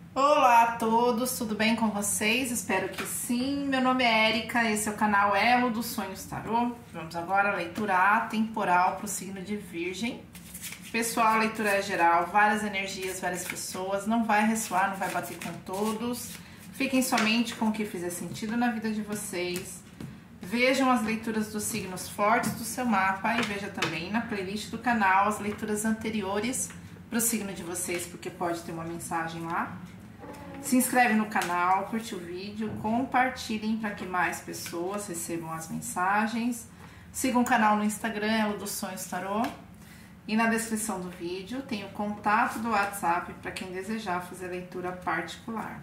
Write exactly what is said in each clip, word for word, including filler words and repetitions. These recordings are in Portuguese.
Olá a todos, tudo bem com vocês? Espero que sim. Meu nome é Érica, esse é o canal Elo dos Sonhos Tarô. Vamos agora à leitura atemporal para o signo de Virgem. Pessoal, a leitura é geral, várias energias, várias pessoas, não vai ressoar, não vai bater com todos. Fiquem somente com o que fizer sentido na vida de vocês. Vejam as leituras dos signos fortes do seu mapa e veja também na playlist do canal as leituras anteriores para o signo de vocês, porque pode ter uma mensagem lá. Se inscreve no canal, curte o vídeo, compartilhem para que mais pessoas recebam as mensagens. Sigam o canal no Instagram, Elo dos Sonhos Tarô. E na descrição do vídeo tem o contato do WhatsApp para quem desejar fazer leitura particular.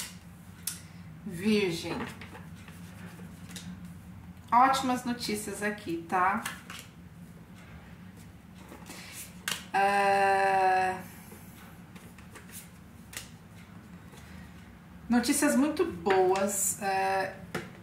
Virgem. Ótimas notícias aqui, tá? Uh... Notícias muito boas, uh...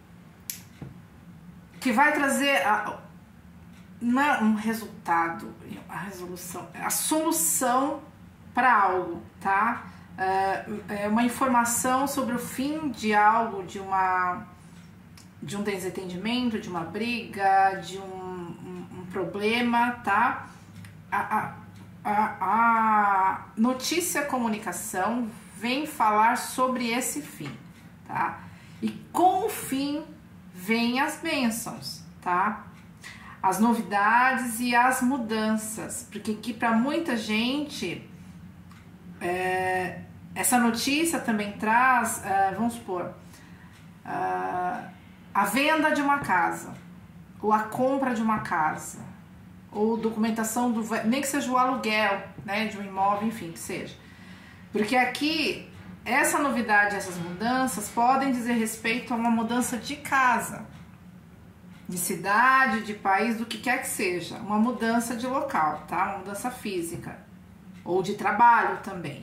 que vai trazer a... não é um resultado, a resolução, a solução para algo, tá? Uh... É uma informação sobre o fim de algo, de uma de um desentendimento, de uma briga, de um, um, um problema, tá? A, a, a, a notícia comunicação vem falar sobre esse fim, tá? E com o fim vem as bênçãos, tá? As novidades e as mudanças, porque aqui para muita gente é, essa notícia também traz, é, vamos supor, uh, a venda de uma casa, ou a compra de uma casa, ou documentação do, nem que seja o aluguel, né, de um imóvel, enfim, que seja. Porque aqui, essa novidade, essas mudanças podem dizer respeito a uma mudança de casa, de cidade, de país, do que quer que seja. Uma mudança de local, tá? Uma mudança física. Ou de trabalho também.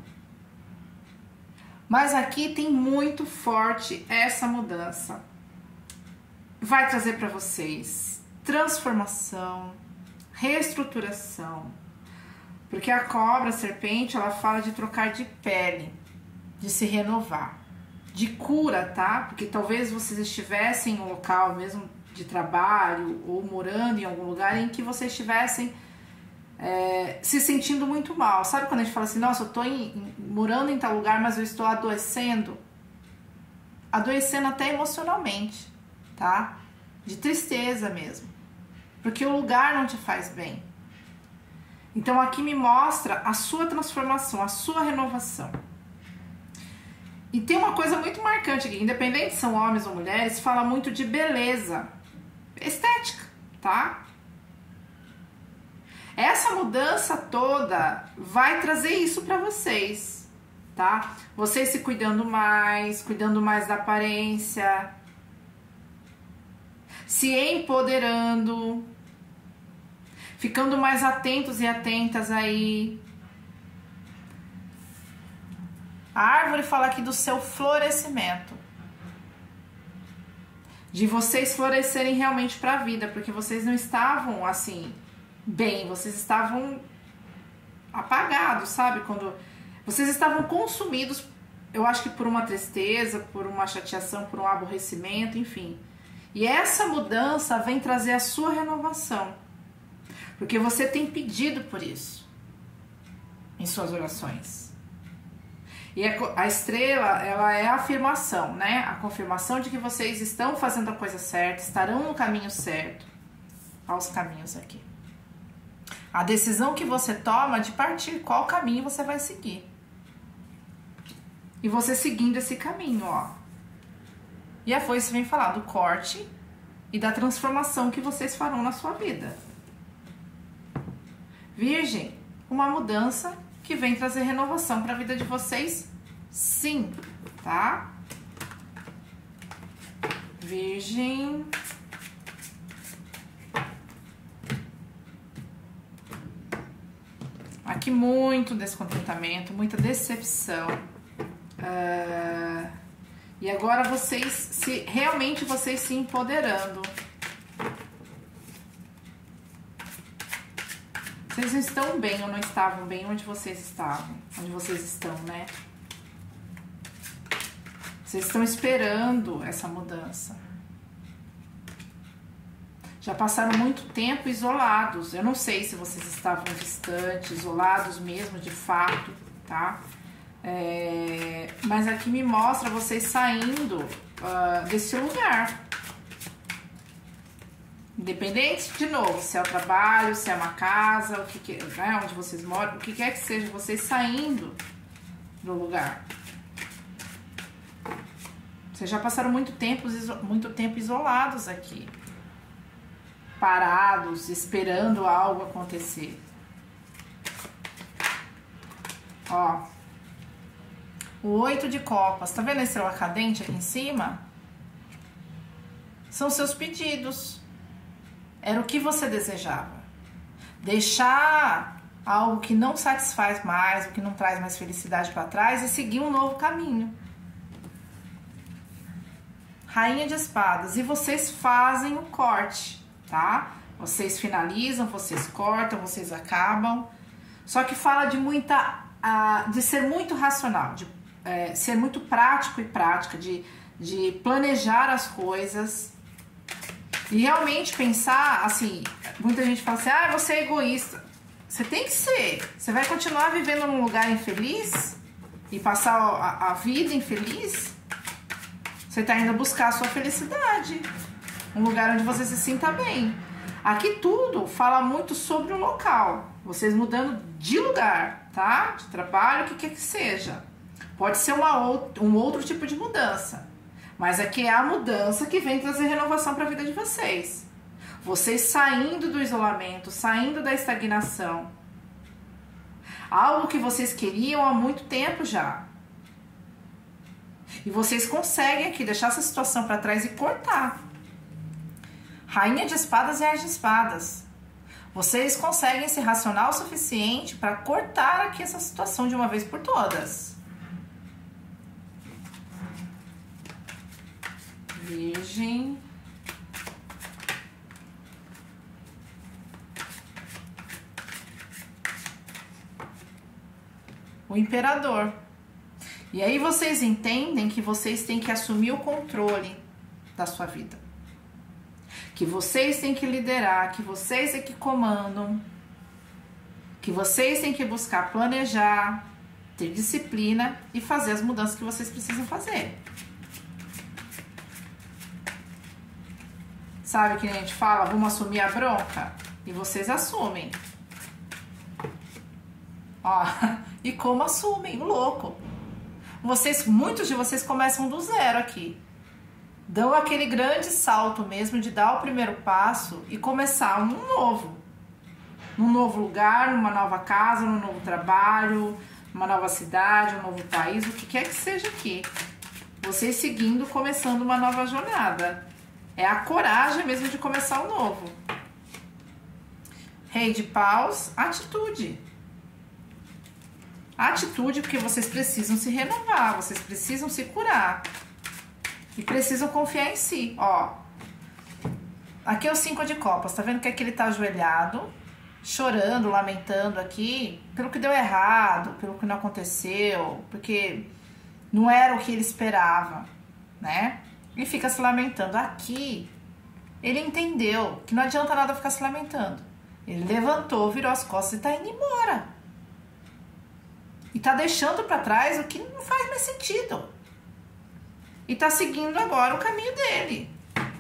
Mas aqui tem muito forte essa mudança. Vai trazer para vocês transformação, reestruturação. Porque a cobra, a serpente, ela fala de trocar de pele, de se renovar, de cura, tá? Porque talvez vocês estivessem em um local mesmo de trabalho ou morando em algum lugar em que vocês estivessem é, se sentindo muito mal. Sabe quando a gente fala assim, nossa, eu tô em, em, morando em tal lugar, mas eu estou adoecendo? Adoecendo até emocionalmente, tá? De tristeza mesmo. Porque o lugar não te faz bem. Então aqui me mostra a sua transformação, a sua renovação. E tem uma coisa muito marcante aqui, independente se são homens ou mulheres, fala muito de beleza, estética, tá? Essa mudança toda vai trazer isso para vocês, tá? Vocês se cuidando mais, cuidando mais da aparência, se empoderando, ficando mais atentos e atentas aí. A árvore fala aqui do seu florescimento. De vocês florescerem realmente para a vida, porque vocês não estavam assim, bem, vocês estavam apagados, sabe? Quando vocês estavam consumidos, eu acho que por uma tristeza, por uma chateação, por um aborrecimento, enfim. E essa mudança vem trazer a sua renovação. Porque você tem pedido por isso em suas orações. E a estrela, ela é a afirmação, né? A confirmação de que vocês estão fazendo a coisa certa, estarão no caminho certo. Olha os caminhos aqui. A decisão que você toma de partir, qual caminho você vai seguir. E você seguindo esse caminho, ó. E a foice vem falar do corte e da transformação que vocês farão na sua vida. Virgem, uma mudança que vem trazer renovação para a vida de vocês, sim, tá? Virgem. Aqui muito descontentamento, muita decepção. Uh, e agora vocês, se realmente vocês se empoderando. Vocês não estão bem ou não estavam bem onde vocês estavam, onde vocês estão, né? Vocês estão esperando essa mudança. Já passaram muito tempo isolados. Eu não sei se vocês estavam distantes, isolados mesmo, de fato, tá? É, mas aqui me mostra vocês saindo uh, desse lugar. Independente, de novo, se é o trabalho, se é uma casa, o que que, né, onde vocês moram, o que quer que seja, vocês saindo do lugar. Vocês já passaram muito tempo, muito tempo isolados aqui. Parados, esperando algo acontecer. Ó. O oito de copas. Tá vendo a estrela cadente aqui em cima? São seus pedidos. Era o que você desejava. Deixar algo que não satisfaz mais, o que não traz mais felicidade para trás e seguir um novo caminho. Rainha de espadas. E vocês fazem o corte, tá? Vocês finalizam, vocês cortam, vocês acabam. Só que fala de muita... Uh, de ser muito racional, de é, ser muito prático e prática, de, de planejar as coisas. E realmente pensar, assim, muita gente fala assim, ah, você é egoísta. Você tem que ser. Você vai continuar vivendo num lugar infeliz e passar a, a vida infeliz? Você está indo buscar a sua felicidade. Um lugar onde você se sinta bem. Aqui tudo fala muito sobre o local. Vocês mudando de lugar, tá? De trabalho, o que quer que seja. Pode ser uma ou, um outro tipo de mudança. Mas aqui é a mudança que vem trazer renovação para a vida de vocês. Vocês saindo do isolamento, saindo da estagnação. Algo que vocês queriam há muito tempo já. E vocês conseguem aqui deixar essa situação para trás e cortar. Rainha de espadas e As de espadas. Vocês conseguem ser racional o suficiente para cortar aqui essa situação de uma vez por todas. Virgem. O imperador. E aí vocês entendem que vocês têm que assumir o controle da sua vida. Que vocês têm que liderar, que vocês é que comandam, que vocês têm que buscar planejar, ter disciplina e fazer as mudanças que vocês precisam fazer. Sabe que a gente fala, vamos assumir a bronca? E vocês assumem. Ó, e como assumem, louco. Vocês, muitos de vocês começam do zero aqui. Dão aquele grande salto mesmo de dar o primeiro passo e começar um novo. Num novo lugar, numa nova casa, num novo trabalho, numa nova cidade, um novo país, o que quer que seja aqui. Vocês seguindo, começando uma nova jornada. É a coragem mesmo de começar o novo. Rei de paus, atitude. Atitude porque vocês precisam se renovar, vocês precisam se curar. E precisam confiar em si, ó. Aqui é o cinco de copas, tá vendo que aqui ele tá ajoelhado, chorando, lamentando aqui, pelo que deu errado, pelo que não aconteceu, porque não era o que ele esperava, né? E fica se lamentando. Aqui, ele entendeu que não adianta nada ficar se lamentando. Ele levantou, virou as costas e tá indo embora. E tá deixando pra trás o que não faz mais sentido. E tá seguindo agora o caminho dele.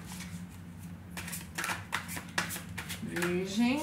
Virgem.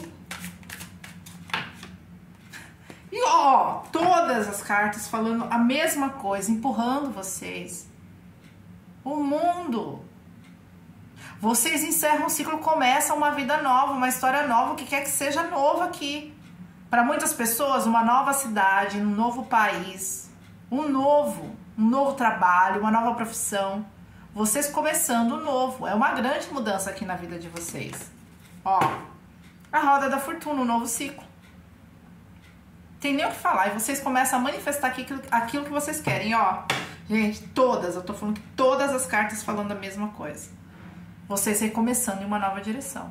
E ó, todas as cartas falando a mesma coisa, empurrando vocês. O mundo. Vocês encerram um ciclo, começam uma vida nova, uma história nova, o que quer que seja novo aqui. Para muitas pessoas, uma nova cidade, um novo país, um novo, um novo trabalho, uma nova profissão. Vocês começando um novo. É uma grande mudança aqui na vida de vocês. Ó, a roda da fortuna, um novo ciclo. Tem nem o que falar. E vocês começam a manifestar aquilo, aquilo que vocês querem, ó. Gente, todas, eu tô falando que todas as cartas falando a mesma coisa. Vocês recomeçando em uma nova direção.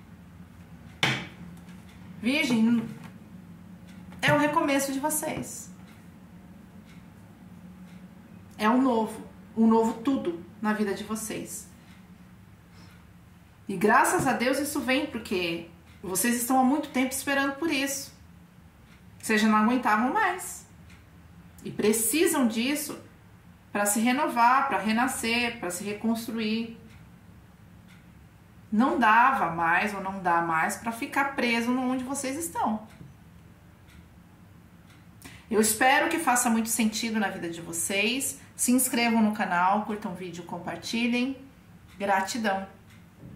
Virgem, é o recomeço de vocês. É um novo. um novo tudo na vida de vocês. E graças a Deus isso vem porque vocês estão há muito tempo esperando por isso. Vocês já não aguentavam mais. E precisam disso para se renovar, para renascer, para se reconstruir. Não dava mais ou não dá mais para ficar preso onde vocês estão. Eu espero que faça muito sentido na vida de vocês. Se inscrevam no canal, curtam o vídeo, compartilhem. Gratidão!